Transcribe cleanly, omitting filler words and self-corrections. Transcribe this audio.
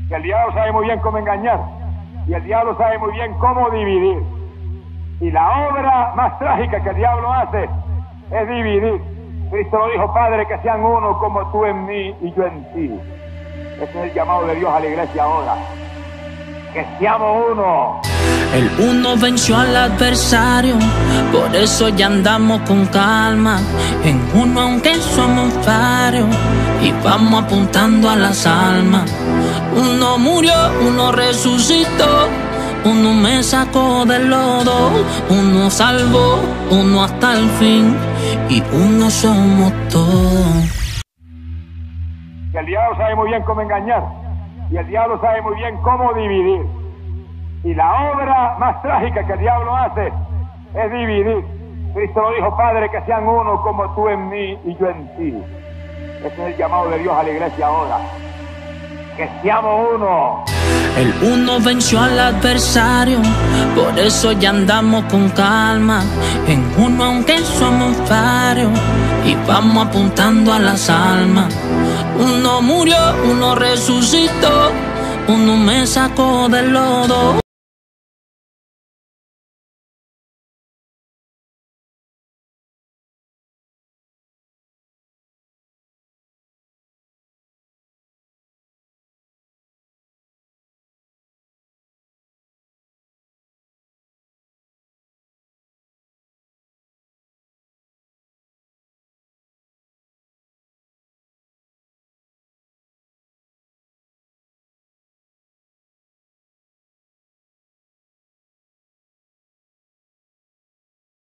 que el diablo sabe muy bien cómo engañar y el diablo sabe muy bien cómo dividir. Y la obra más trágica que el diablo hace es dividir. Cristo lo dijo: Padre, que sean uno como tú en mí y yo en ti. Ese es el llamado de Dios a la iglesia ahora. Que seamos uno. El uno venció al adversario, por eso ya andamos con calma. En uno aunque somos varios y vamos apuntando a las almas. Uno murió, uno resucitó, uno me sacó del lodo, uno salvó, uno hasta el fin y uno somos todos. Que el diablo sabe muy bien cómo engañar y el diablo sabe muy bien cómo dividir. Y la obra más trágica que el diablo hace es dividir. Cristo lo dijo: Padre, que sean uno como tú en mí y yo en ti. Ese es el llamado de Dios a la iglesia ahora. Que seamos uno. El uno venció al adversario, por eso ya andamos con calma. En uno aunque somos varios y vamos apuntando a las almas. Uno murió, uno resucitó, uno me sacó del lodo.